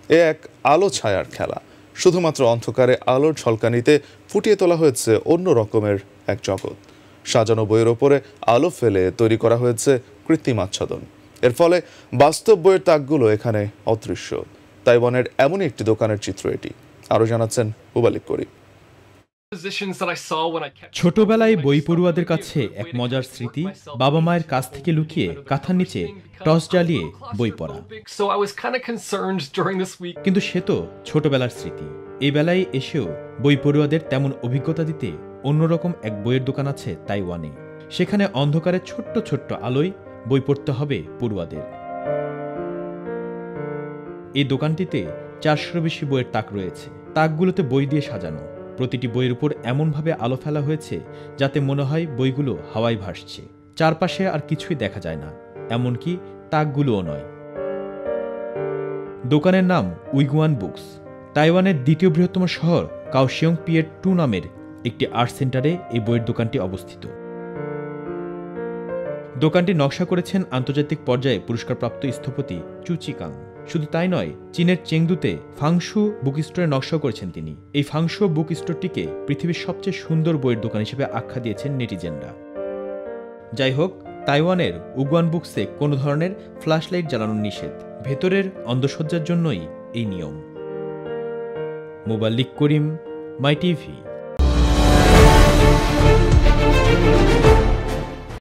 এ এক আলো ছায়ার খেলা। শুধুমাত্র অন্ধকারে আলোর ঝলকানিতে ফুটিয়ে তোলা হয়েছে অন্য রকমের এক জগৎ। সাজানো বইয়ের ওপরে আলো ফেলে তৈরি করা হয়েছে কৃত্রিম আচ্ছাদন। এর ফলে বাস্তব বইয়ের তাকগুলো এখানে অদৃশ্য। তাইওয়ানের এমনই একটি দোকানের চিত্র এটি। আরো জানাচ্ছেন মুবালিক করিম। ছোটবেলায় বই পড়ুয়াদের কাছে এক মজার স্মৃতি, বাবা মায়ের কাছ থেকে লুকিয়ে কাঁথার নিচে টর্চ জ্বালিয়ে বই পড়া। কিন্তু সে তো ছোটবেলার স্মৃতি। এই বেলায় এসেও বই পড়ুয়াদের তেমন অভিজ্ঞতা দিতে অন্যরকম এক বইয়ের দোকান আছে তাইওয়ানে। সেখানে অন্ধকারে ছোট্ট ছোট্ট আলোয় বই পড়তে হবে পড়ুয়াদের। এই দোকানটিতে 400-র বেশি বইয়ের তাক রয়েছে। তাকগুলোতে বই দিয়ে সাজানো। প্রতিটি বইয়ের উপর এমনভাবে আলো ফেলা হয়েছে যাতে মনে হয় বইগুলো হাওয়ায় ভাসছে। চারপাশে আর কিছুই দেখা যায় না, এমনকি তাকগুলোও নয়। দোকানের নাম উইগুয়ান বুকস। তাইওয়ানের দ্বিতীয় বৃহত্তম শহর কাওশিয়ং পিয়ের 2 নামের একটি আর্ট সেন্টারে এই বইয়ের দোকানটি অবস্থিত। দোকানটি নকশা করেছেন আন্তর্জাতিক পর্যায়ে পুরস্কারপ্রাপ্ত স্থপতি চু চিকাং। শুধু তাই নয়, চীনের চেংদুতে ফাংশু বুক স্টোরের নকশাও করেছেন তিনি। এই ফাংশু বুক স্টোরটিকে পৃথিবীর সবচেয়ে সুন্দর বইয়ের দোকান হিসেবে আখ্যা দিয়েছেন নেটিজেনরা। যাই হোক, তাইওয়ানের উগুয়ান বুকসে কোনো ধরনের ফ্ল্যাশ লাইট জ্বালানো নিষেধ। ভেতরের অন্ধসজ্জার জন্যই এই নিয়ম। Mubalik Karim, my TV.